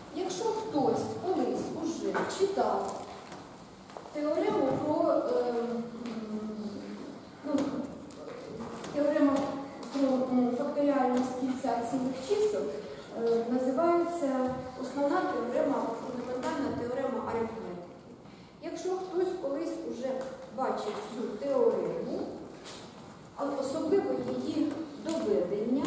Якщо хтось колись уже читав теорему про факторіальність кільця цілих чисел, називається основна теорема, фундаментальна теорема арифметики. Якщо хтось колись уже бачив цю теорему, особливо її доведення,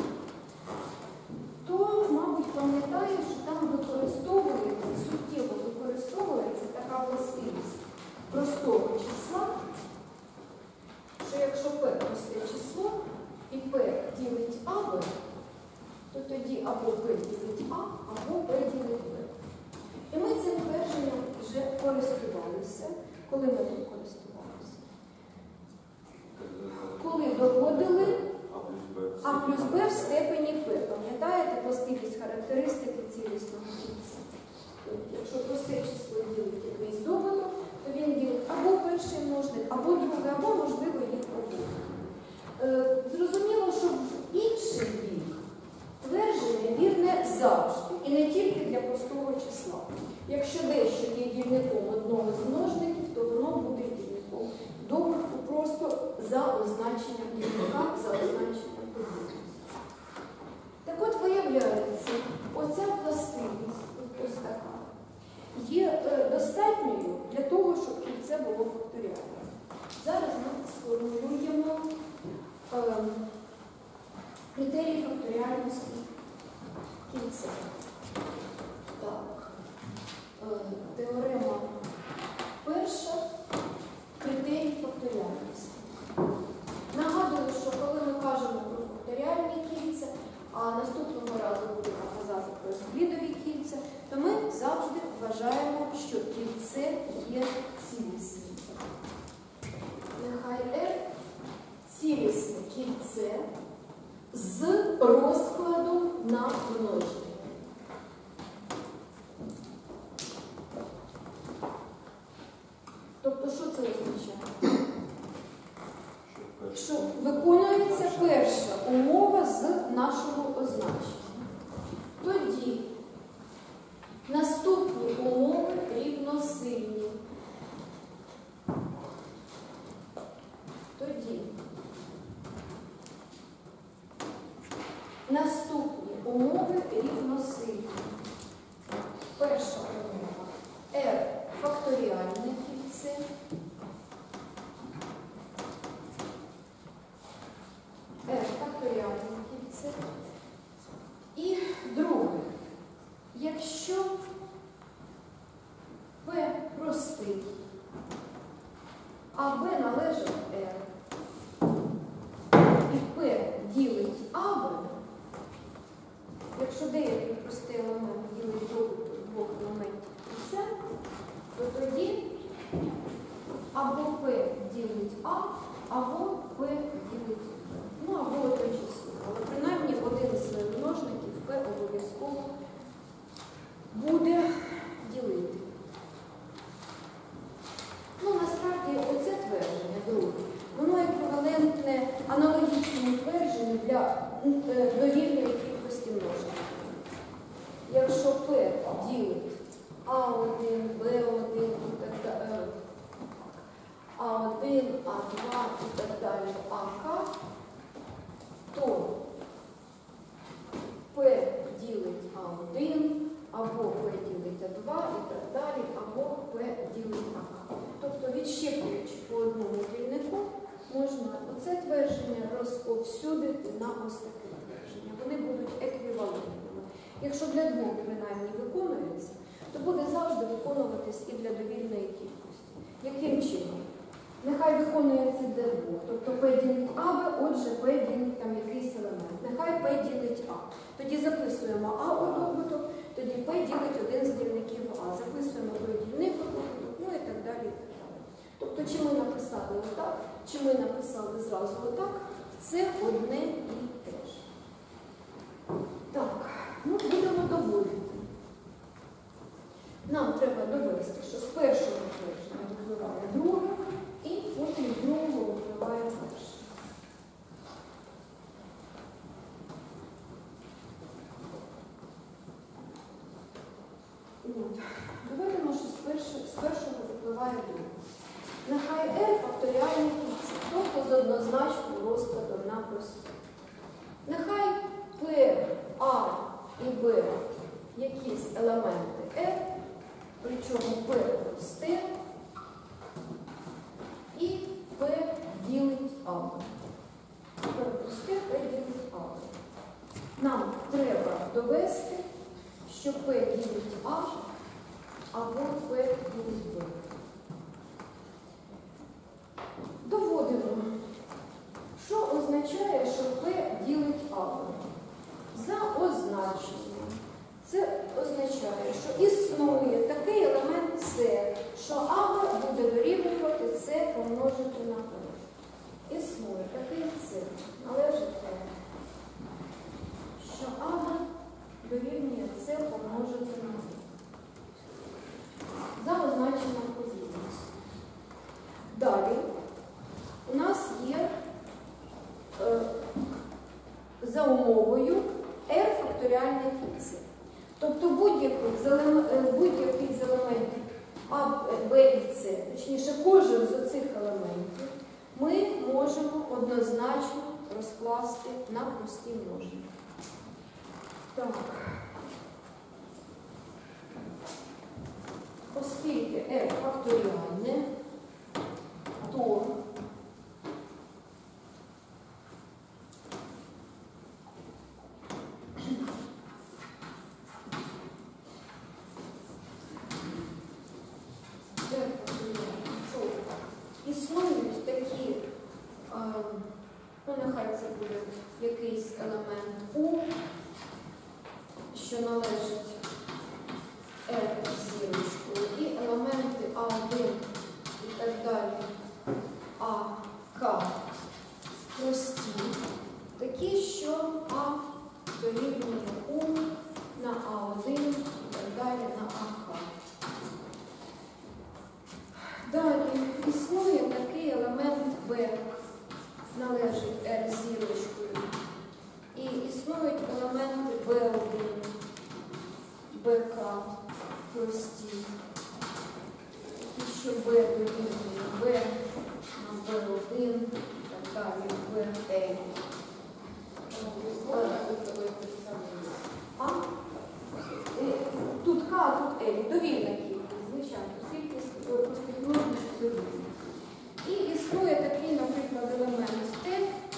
то, мабуть, пам'ятає, що там використовується, суттєво використовується така властивість простого числа, що якщо P просте число і P ділить AB, то тоді або P ділить A, або P ділить B. І ми цим твердженням вже користувалися. Коли ми тут користувалися? Коли доводили А плюс Б в степені P. Пам'ятаєте властивість характеристики цілісного кільця? Якщо просте число ділить якийсь добуток, то він ділить або перший множник, або другий, або, можливо, їх обох. Зрозуміло, що в інший бік твердження вірне завжди, і не тільки для простого числа. Якщо дещо є дільником одного з множників, то воно буде дільником добутку просто за означенням дільника, за означенням подібності. Так от виявляється, оця властивість, ось така, є достатньою для того, щоб кільце було факторіальне. Зараз ми сформулюємо критерії факторіальності кільця. Так, теорема перша – критерій факторіальності. Нагадую, що коли ми кажемо про факторіальні кільця, а наступного разу будемо казати про слідові кільця, то ми завжди вважаємо, що кільце є цілісним. Нехай R – цілісне кільце з розкладом на множник. Тобто, що це означає? Що виконується перша умова з нашого означення. Тоді наступні умови рівносильні. Тоді наступні умови рівносильні. Перша умова – R факторіальне кільце. R факторіальне кільце. І друге. Якщо P простий, а B належить R, і P ділить AB, якщо деякий простий елемент ділить двох елементів кільця, то тоді або P ділить А, або P ділить B. Ну, або одне число. Але принаймні один з множників P обов'язково буде ділити. Ну, насправді, оце твердження, друге, воно еквівалентне аналогічному твердженню для довільної кількості множників. Якщо P ділить А1, Б1 і так далі, А1, А2 і так далі, АК, то P ділить А1, або P ділить А2 і так далі, або P ділить АК. Тобто, відщеплюючи по одному дільнику, можна оце твердження розповсюдити на ось таке твердження. Вони будуть еквівалентними. Якщо для двох принаймні виконується, то буде завжди виконуватись і для довільної кількості. Яким чином? Нехай виконується для двох. Тобто P ділить АБ, отже P ділить там якийсь елемент. Нехай P ділить А. Тоді записуємо А у добуток, тоді P ділить один з дільників А. Записуємо той дільник у добуток, ну і так далі. Тобто, чи ми написали отак, чи ми написали зразу отак, це одне і те ж. Так, ну будемо доводити. Нам треба довести, що з першого твердження випливає друге, і потім з другого випливає перше. Доведено, що з першого випливає друге. Нехай R факторіальні функції, тобто з однозначним розкладом на прості. Нехай P, A і B якісь елементи R, причому P просте, і P ділить A. P просте, P ділить A. Нам треба довести, що P ділить A, або P ділить B. Доводимо, що означає, що P ділить A. За означенням. Це означає, що існує такий елемент С, що А буде дорівнювати С помножити на P. Існує такий С. Належить те, що А дорівнює С помножити на P. За означенням подібності. Далі у нас є за умовою R факторіальні функції. Тобто будь-який з елементів А, Б і С, точніше кожен з оцих елементів, ми можемо однозначно розкласти на прості множення. Так. Оскільки R факторіальне, то існують такі, нехай це буде якийсь елемент У, що належить R зірочкою, і елементи А1 і так далі, АК прості, такі, що А дорівнює У на А1 і так далі на АК. Далі існує такий елемент Б, належить R зірочкою, і існують елементи B1, БК прості, що B дорівнює B на B1 і так далі, BL. Тут К, а тут L. Довільна кількість, звичайно, кількість простих множників довільна. І існує такий, наприклад, елемент Т,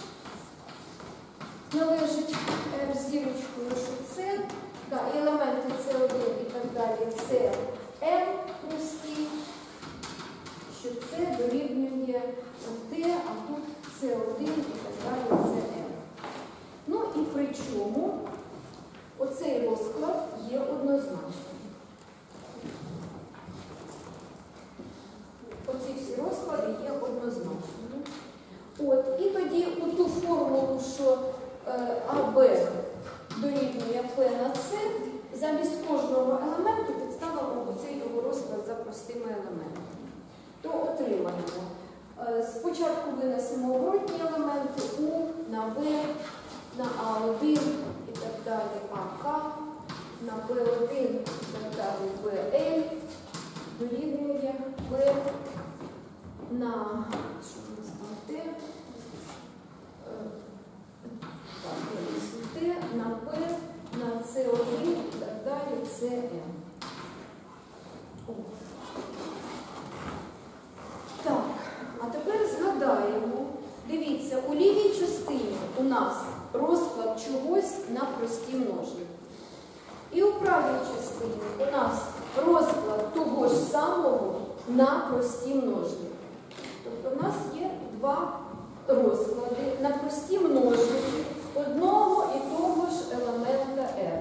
належить R зірочкою, що це, і елементи С1 і так далі, це М прості, що це дорівнює Т, а тут С1 і так далі, це М. Ну і при чому оцей розклад є однозначним. Оці всі розклади є однозначними. І тоді у ту формулу, що АБ дорівнює П на С, замість кожного елементу підставимо оцей його розклад за простими елементами. То отримаємо. Спочатку винесемо оборотні елементи У на В, на А1 і так далі АК, на Б1 і так далі БЛ, дорівнює Б на Т, на П, на С1 і так далі СМ. Так, а тепер згадаємо, дивіться, у лівій частині у нас розклад чогось на прості множники. І у правій частині у нас розклад того ж самого на прості множники. Тобто у нас є два розклади на прості множники одного і того ж елемента R.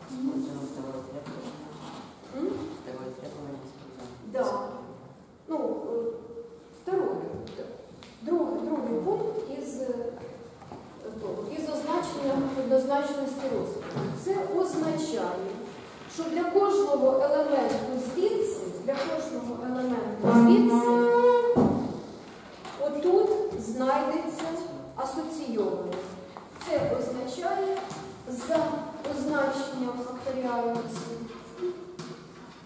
Да. Ну, другий пункт із означенням однозначності розкладу. Це означає, що для кожного елементу звідси, отут знайдеться асоційований. Це означає за означенням факторіальності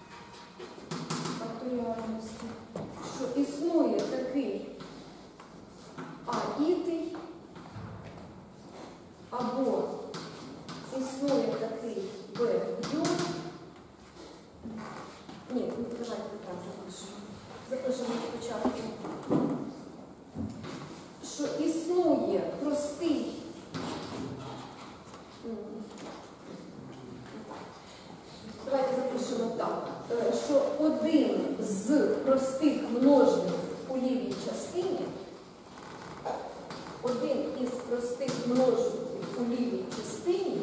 Ні, давайте так запишемо. Запишемо спочатку, що існує простий. Давайте запишемо так, що один з простих множників у лівій частині, один із простих множників у лівій частині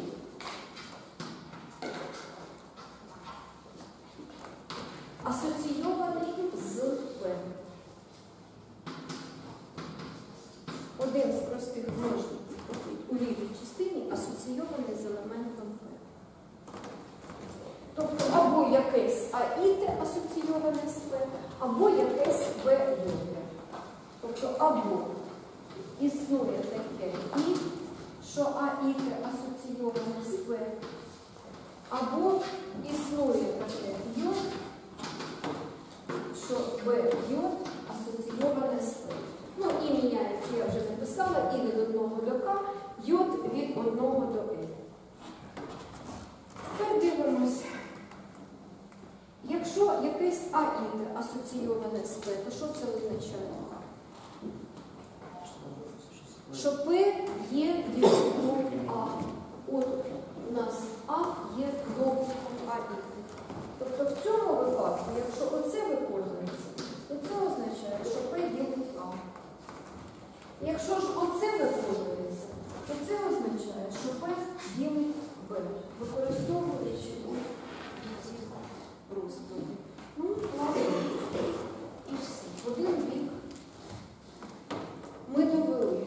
асоційований з P. Один з простих множників у лівій частині асоційований з елементом P. Тобто або якесь АІТ асоційоване з P, або якесь P друге. Тобто або існує таке І, що АІТ асоційоване з P, або існує таке Й, що Б йод асоційоване з P. Ну, і міняється, я вже написала, і від 1 до К, йод від 1 до L. Тепер дивимося. Якщо якесь АІТ асоційоване з P, то що це означає? Що P є ділком А. От у нас А є добутком АІТ. Тобто в цьому випадку, якщо оце виконується, то це означає, що P ділить А. Якщо ж оце виконується, то це означає, що P ділить Б, використовуючи ці розклади. Ну, власне, і все. В один бік ми довели.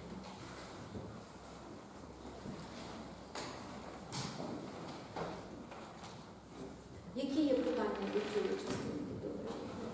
Які є питання до цієї частини? Добре.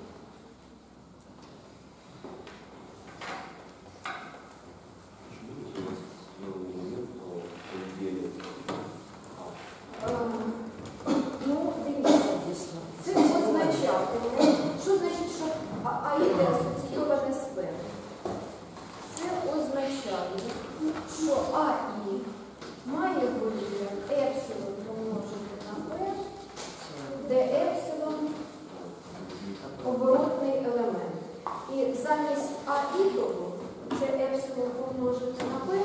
Ну, дивіться, це означає, що значить, що АІТ асоційоване з P? Це означає, що АІ має бути епсилон помножити на P, де епсилон оборотний елемент. І замість АІТову, це епсилон помножити на P,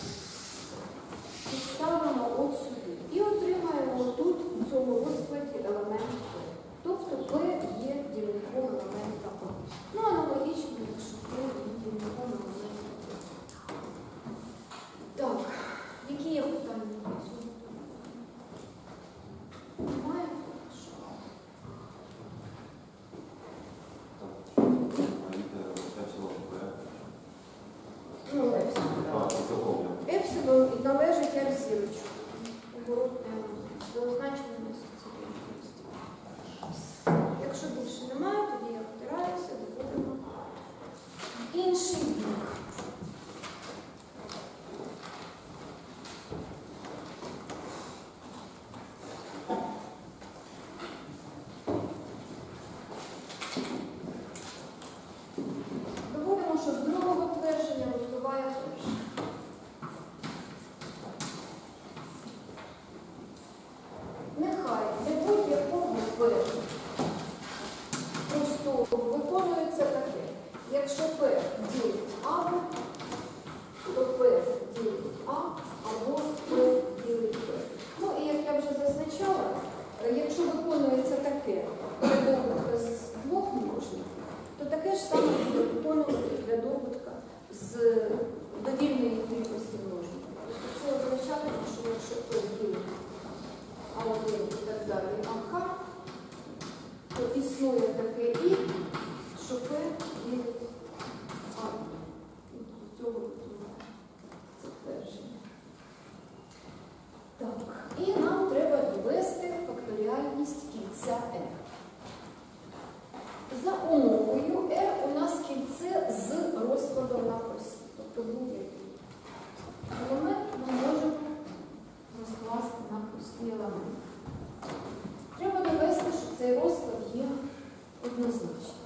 підставимо от сюди. І отримаємо тут в цьому розкладі елемент P. Тобто P є дільником елемента А. Ну, аналогічно, якщо P є дільником елемента А. Так, які є питання? Немає? Ну, епсилон належить як зірочку. Оборотне зазначення асоційованості. Якщо більше немає, тоді я втираюся, доводимо інший бік. Доводимо, що з другого твердження випливає перше. Нехай для будь-якого P простого виконується таке. Якщо P ділить А, то P ділить А, або P ділить P. Ну і як я вже зазначала, якщо виконується таке для з двох множників, то таке ж саме буде виконувати для добутка з довільної кількості множників. Це означає, що якщо P ділить А1 і так далі, АК, то існує таке І, що P ділить А. До цього це твердження. Так, і нам треба довести факторіальність кільця R. За умовою R у нас кільце з розкладом на осі. Тобто будь-який елемент ми можемо розкласти на прості елементи. Треба довести, що цей розклад є однозначним.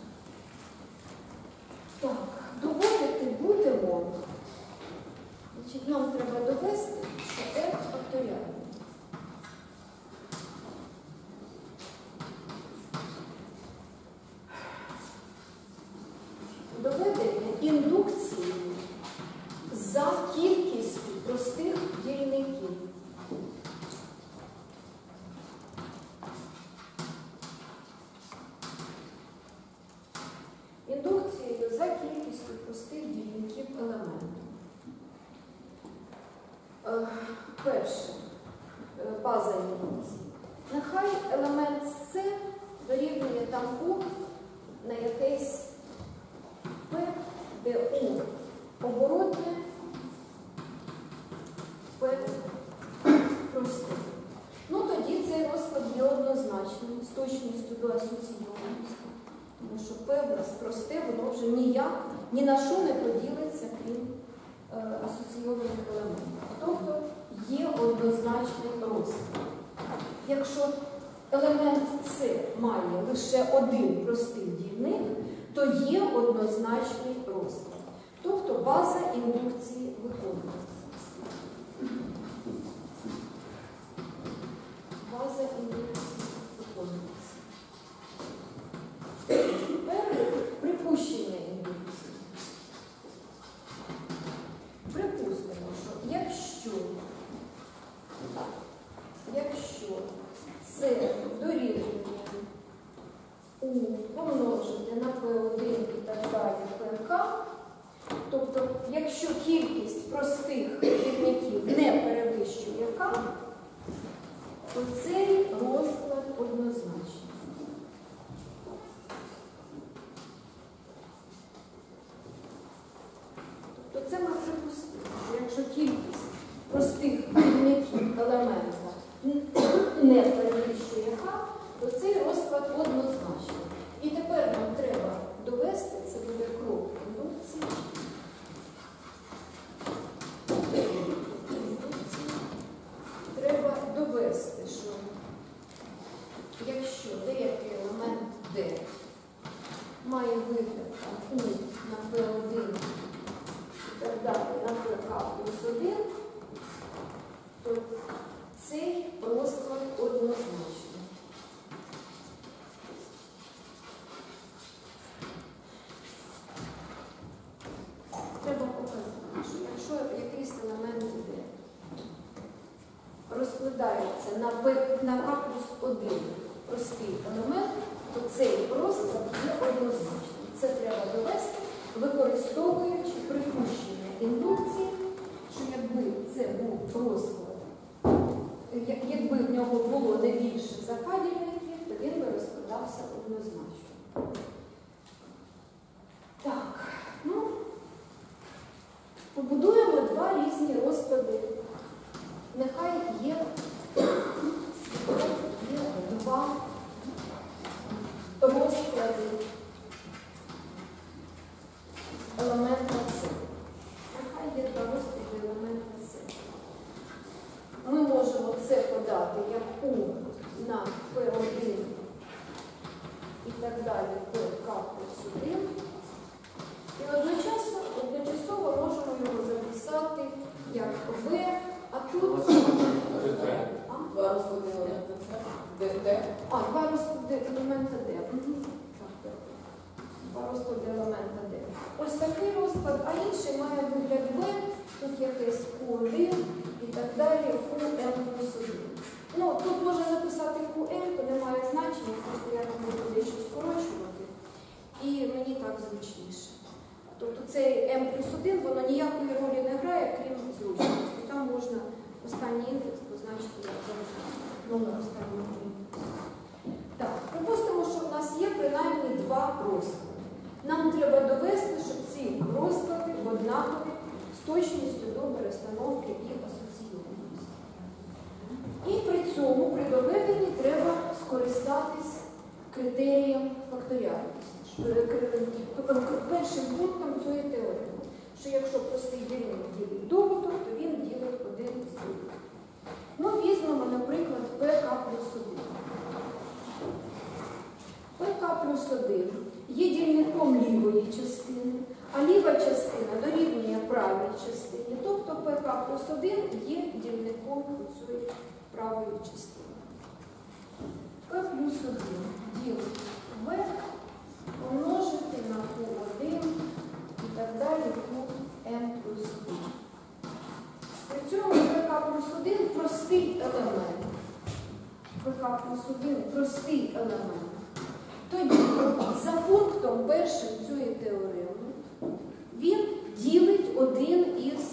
Так, доводити будемо. Значить, нам треба довести, що R факторіальний. простих дільників елементу. Перше, база індукції. Нехай елемент С дорівнює там У на якесь П, де У оборотне, П просте. Ну, тоді цей розклад є однозначним, з точністю до асоційованості. Тому що П в нас просте, воно вже ніяк, ні на що не поділиться, крім асоційованих елементів. Тобто є однозначний розклад. Якщо елемент С має лише один простий дільник, то є однозначний розклад. Тобто база індукції виконується. База індукції виконується. Тепер припущення індукції. Припустимо, що якщо С дорівнює У помножити на P1 і так далі ПК, тобто, якщо кількість простих дільників не перевищує К, то цей розклад однозначний. Тобто це ми припустимо, що якщо кількість простих дільників елемента не перевищує К, то цей розклад однозначний. І тепер нам треба довести, це буде крок індукції. Треба довести, що якщо деякий елемент D має вигляд У на P1 і так далі на PK плюс 1, то цей розклад однозначний. Треба показати, що якщо якийсь елемент D розкладається на К плюс 1 простий елемент, то цей розклад є однозначним. Це треба довести, використовуючи припущення індукції, що якби це був розклад, якби в нього було не більше за К дільників, то він би розкладався однозначно. Так, ну, побудуємо два різні розклади. Нехай є два розклади елемента С. Нехай є два розклади елемента С. Ми можемо це подати як У на P1 і так далі ПК плюс 1. І одночасово можемо його записати як В, а тут два розклади елемента Д. Два розклади елемента Д. Два розклади елемента Д. Ось такий розклад, а інший має вигляд В, тут якийсь Q1 і так далі, QM плюс 1. Ну, тут можна записати QM, то немає значення, просто я там буду дещо скорочувати. І мені так зручніше. Тобто цей M плюс 1, воно ніякої ролі не грає, крім зручності. Там можна останній індекс позначити як номер останнього індексу. Так, припустимо, що в нас є принаймні два розклади. Нам треба довести, що ці розклади однакові з точністю до перестановки і асоційованості. І при цьому, при доведенні, треба скористатись критерієм факторіальності. Першим пунктом цієї теореми, що якщо простий дільник ділить добуток, то він ділить один з другим. Ну, візьмемо, наприклад, ПК плюс 1. ПК плюс 1 є дільником лівої частини, а ліва частина дорівнює правій частині. Тобто ПК плюс 1 є дільником цієї правої частини. П плюс 1 ділить В помножити на Q1 і так далі QM плюс 1. При цьому ПК плюс 1 простий елемент. ПК плюс 1 простий елемент. Тоді, за пунктом першим цієї теореми, він ділить один із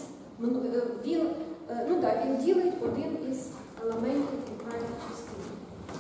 елементів неправильної частини.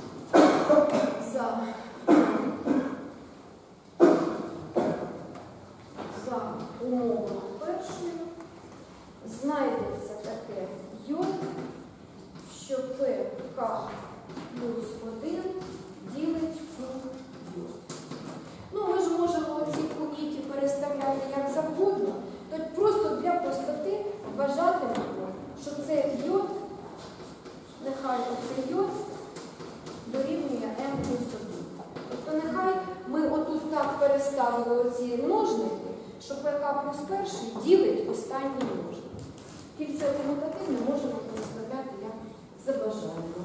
За умовою першою знайдеться таке J, що ПК плюс 1 ділить Q. Ну, ми ж можемо ці QІ переставляти як завгодно, то просто для простоти вважатимемо, що це J, нехай оце J дорівнює M плюс 1. Тобто нехай ми отут так переставили оці множники, що ПК плюс перший ділить останній множник. Кільце комутативне можемо переставляти як забажаємо.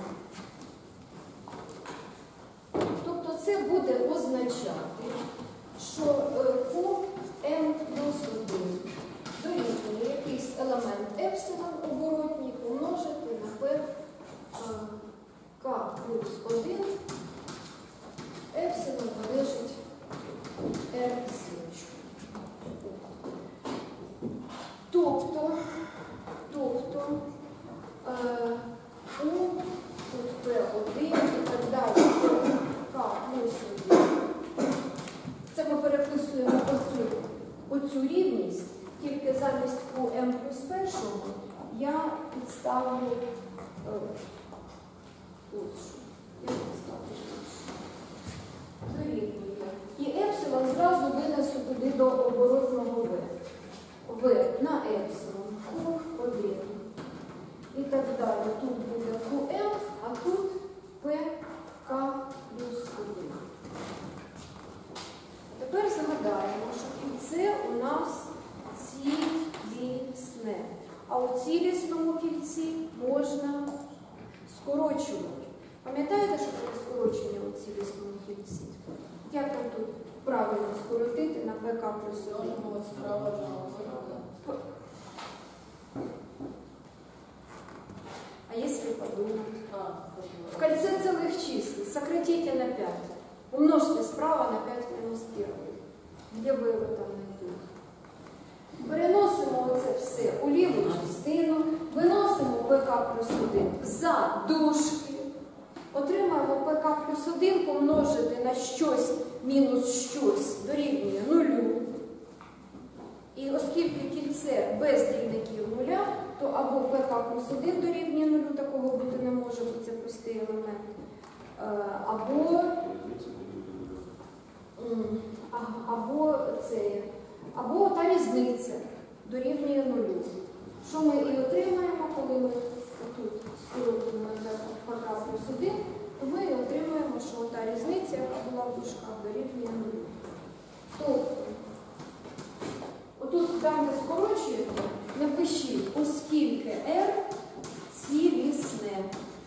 Тобто це буде означати, що QM плюс 1 дорівнює якийсь елемент епсилон оборотній помножити на К плюс 1 епсилон належить R сілочку. Тобто U, тут P1 і так далі, К плюс 1. Це ми переписуємо оцю рівність, тільки замість QM плюс першого я підставлю дорівнює. І епсилон зразу винесу туди до оборотного В. В на епсилон, Q1. І так далі. Тут буде QM, а тут PK плюс 1. Тепер згадаємо, що кільце у нас цілісне. А у цілісному кільці можна скорочувати. Пам'ятаєте, що таке скорочення у цілісному кільці? Як нам тут правильно скоротити на ПК плюс 1? А если подумать? В кольце целых чисел сократите на 5. Умножьте справа на 5 минус 1. Где ви його там знайдете? Переносимо оце все у ліву частину, виносимо ПК плюс 1 за дужки. Отримаємо ПК плюс 1 помножити на щось мінус щось дорівнює 0. І оскільки кільце без дільників 0, то або ПК плюс 1 дорівнює 0, такого бути не може, бо це простий елемент, або та різниця дорівнює 0. Що ми і отримаємо, коли ми тут скоротимо ПК плюс 1, то ми і отримаємо, що та різниця, яка була в дужках, дорівнює 0. Тобто, отут там, де скорочуєте, напишіть, оскільки R цілісне.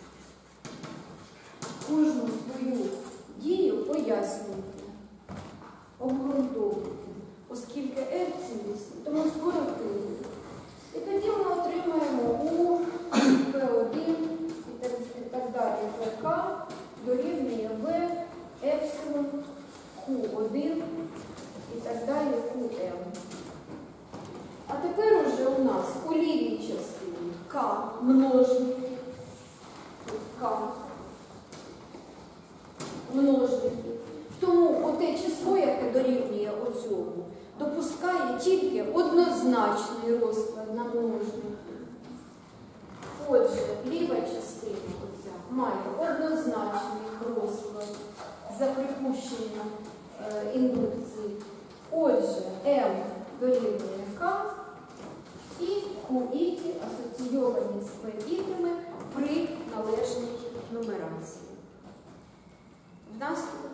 Кожну свою дію пояснюйте, обґрунтовуйте, оскільки R цілісне, тому скоротили. І тоді ми отримаємо U, P1 і так далі, ПК дорівнює V, епсилон, Q1 і так далі, QM. А тепер уже у нас у лівій частині К множники, К множники. Тому оте число, яке дорівнює оцьому, допускає тільки однозначний розклад на множники. Отже, ліва частина оця має однозначний розклад за припущенням індукції. Отже, М дорівнює К і QІ асоційовані з P-ітами при належній нумерації. Внаслідок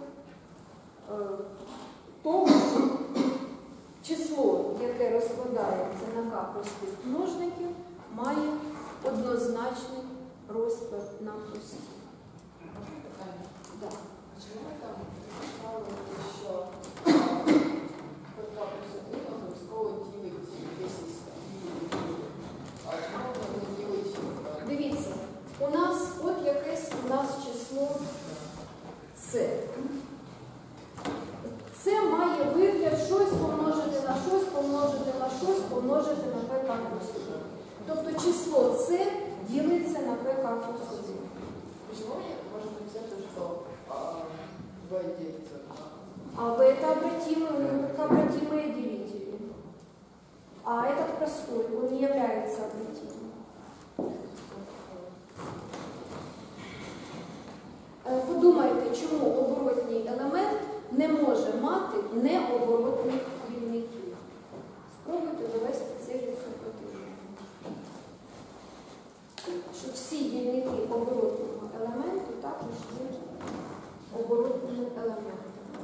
того, що число, яке розкладається на К простих множників, має однозначний розклад на прості. Да. Чому там ставили, що ПК плюс 1 обов'язково ділить 10? А чому не ділить? Дивіться, у нас от якесь число С. Це має вигляд щось помножити на щось помножити на 6 помножити на ПК плюс 1. Тобто число С ділиться на ПК плюс 1. Почему мне можно написать, что В делится на А В это обратимые делители. А этот простой, он не является обратимым. Подумайте, чому оборотній елемент не може мати необоротних дільників. Спробуйте довести це від супротивника. Що всі дільники оборотного елементу також є оборотними елементами.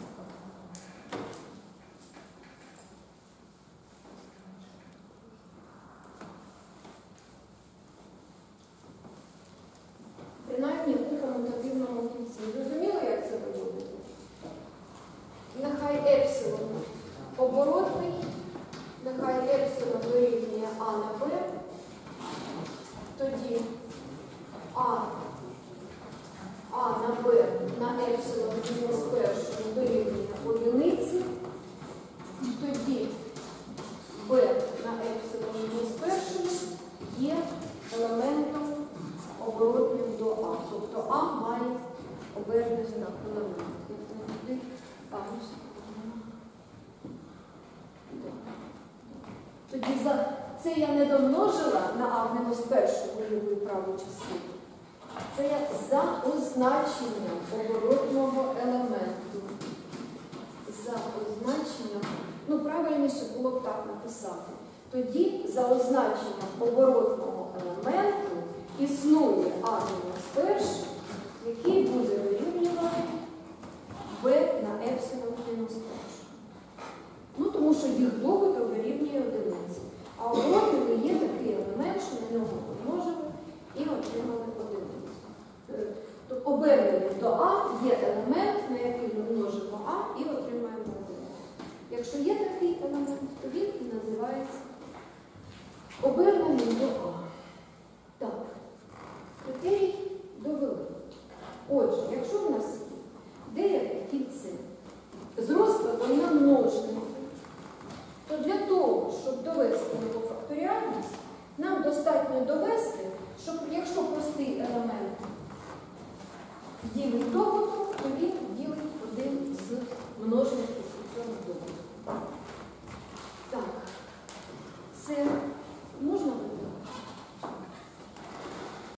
Принаймні у комутативному кінці. Зрозуміло, як це виводити? Нехай епсилон оборотний, нехай епсилон дорівнює А на Б, тоді А на Б на епсилон мінус першому дорівнює одиниці, тоді Б на епсилон мінус першому є елементом оборотним до А. Тобто А має обернений знак елемент. Тоді це я не домножила на А в мінус першу ліву і праву частину. Це я за означенням оборотного елементу. За означенням, правильніше було б так написати. Тоді за означенням оборотного елементу існує А мінус перший, який буде дорівнювати Б на епсилон мінус перший. Тому що їх добуток дорівнює одиниці. А оборотними є такий елемент, що на нього помножили і отримали одиницю. Тобто обернений до А є елемент, на який ми множимо А і отримаємо одиницю. Якщо є такий елемент, то він і називається оберненим до А. Так. Критерій довели. Отже, якщо в нас є деяке кільце з розкладом на множники, то для того, щоб довести його факторіальність, нам достатньо довести, що якщо простий елемент ділить добуток, то він ділить один з множників у цьому добутку.